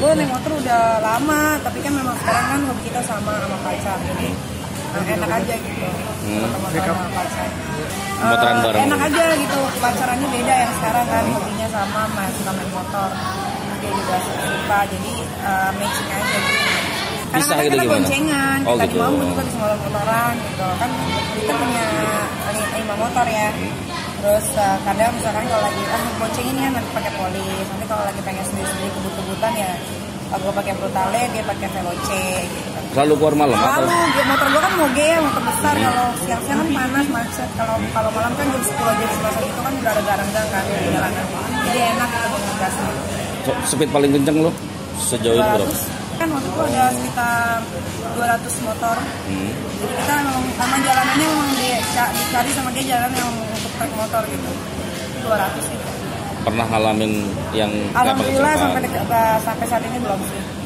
gue naik motor udah lama, tapi kan memang sekarang kan hobi kita sama pacar, jadi enak aja gitu. Motor-motoran sama pacar. Motoran bareng. Enak aja gitu, pacarannya beda yang sekarang kan hobinya sama, suka main motor. Dia juga suka, jadi matching aja gitu. Bisa Karena gitu kita gimana? boncengan, Oh, kita gitu. di Mambu juga bisa motoran gitu. Kan kita punya 5 motor ya. Terus kadang misalkan kalau lagi boncengin ya nanti pakai polis. Nanti kalau lagi pengen sendiri-sendiri kebut-kebutan ya gue pakai brutale, dia pakai veloce gitu. Selalu keluar malam atau? Selalu, motor gue kan moge ya, motor besar. Kalau siang-siang kan panas, macet. Kalau malam kan jam 10 jam 11 itu kan udah ada garang-garang kan di jalanan. Jadi enak gitu ngegasnya. Speed paling kenceng lo sejauh itu berapa? Kan waktu itu ada sekitar 200 motor. Jadi kita memang jalanannya memang dicari sama dia jalan yang untuk trek motor gitu. 200 sih. Pernah ngalamin yang Alhamdulillah sampai saat ini belum sih.